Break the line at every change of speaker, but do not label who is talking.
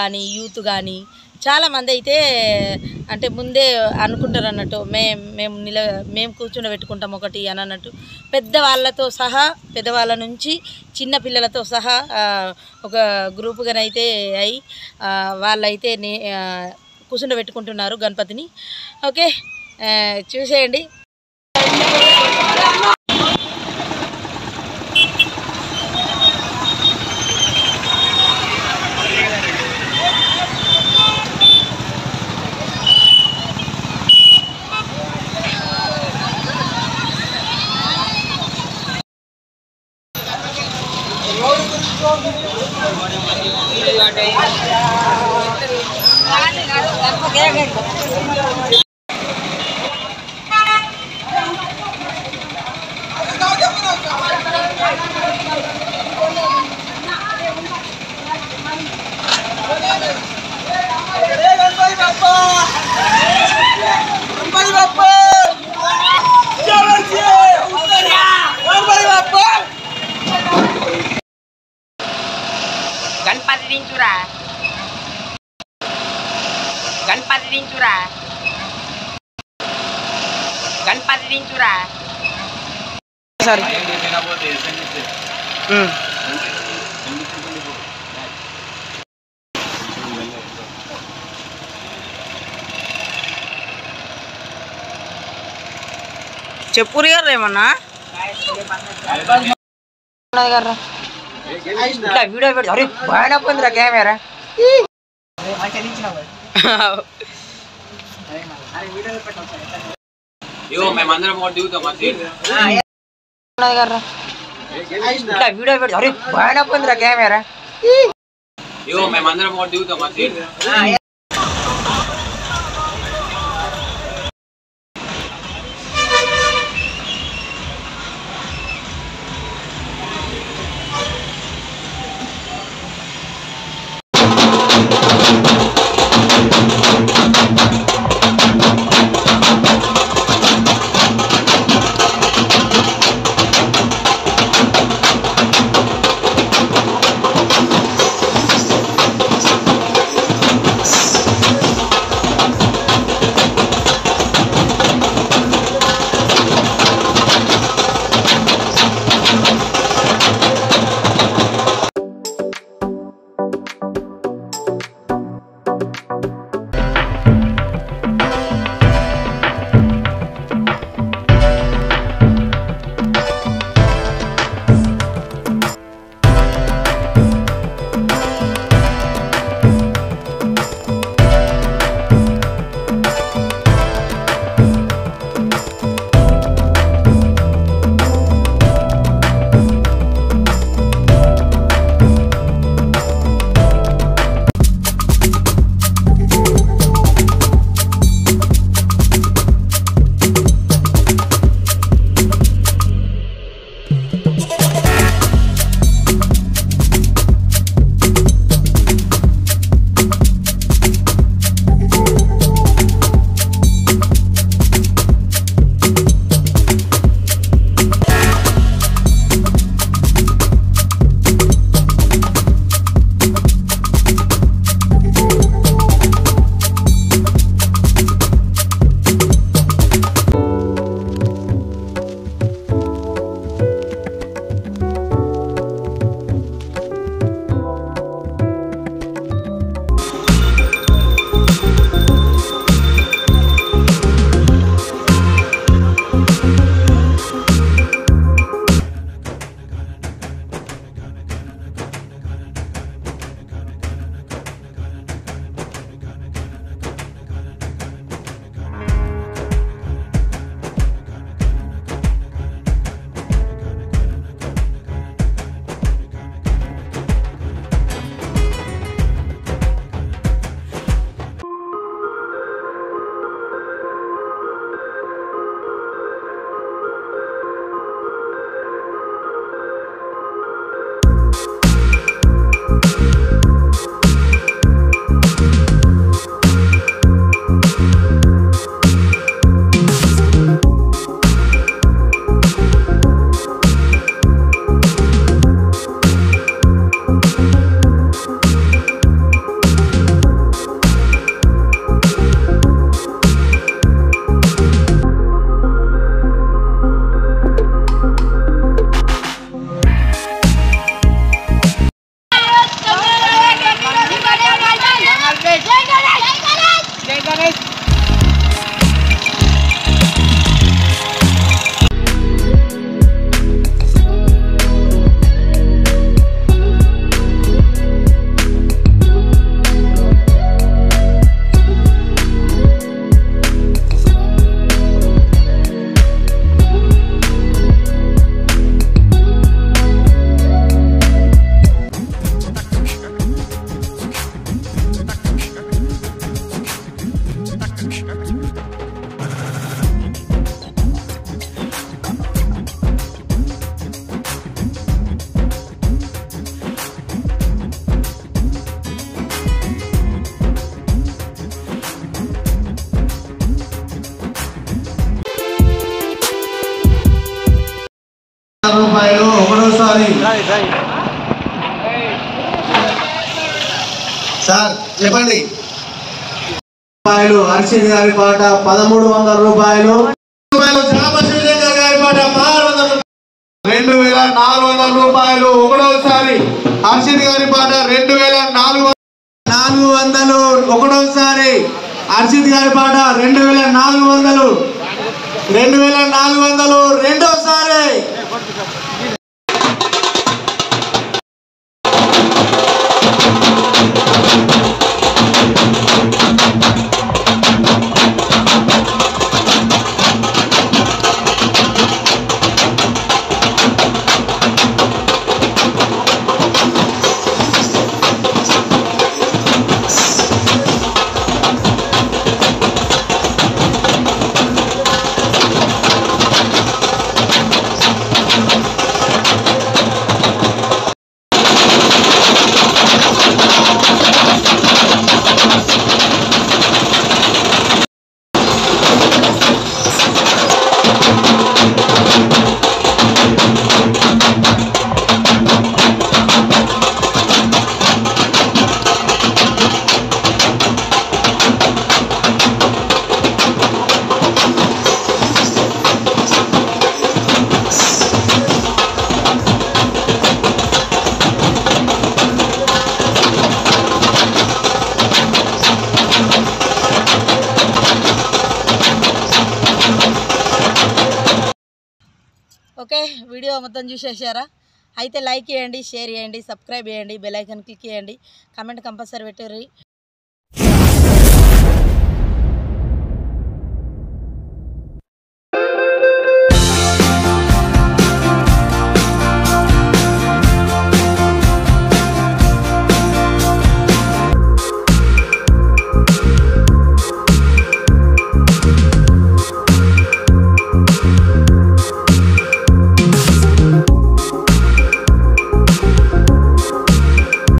కానీ యూత్ కానీ చాలామంది అయితే అంటే ముందే అనుకుంటారు అన్నట్టు మేము కూర్చుండబెట్టుకుంటాం ఒకటి అని అన్నట్టు పెద్దవాళ్ళతో సహా పెద్దవాళ్ళ నుంచి చిన్న పిల్లలతో సహా ఒక గ్రూపుగానైతే అయి వాళ్ళైతే కూర్చుండబెట్టుకుంటున్నారు గణపతిని. ఓకే, చూసేయండి.
గణపతి దించురా, గణపతి దించురా, గణపతి దించురా.
సరే చెప్పురు గారు ఏమన్నా
వీడియో పెడతా. అరే బాగా పొందిరా కెమెరా.
మేమందరం దిగుతాం
వీడియో పెడతా. అరే బాగా పొందిరా కెమెరా.
మేమందరం దిగుతాం
రూపాయలు ఒకటోసారి సార్ చెప్పండి రూపాయలు హర్షిత్ గారి పాట 1300 రూపాయలు గారి పాట 2400 రూపాయలు ఒకటోసారి హర్షిత్ గారి పాట 2400 ఒకటోసారి హర్షిత్ గారి పాట 2400 రెండోసారి
ఓకే వీడియో మొత్తం చూసేసారా అయితే లైక్ చేయండి షేర్ చేయండి సబ్స్క్రైబ్ చేయండి బెల్ ఐకాన్ క్లిక్ చేయండి కామెంట్ కంపల్సరీ పెట్టండి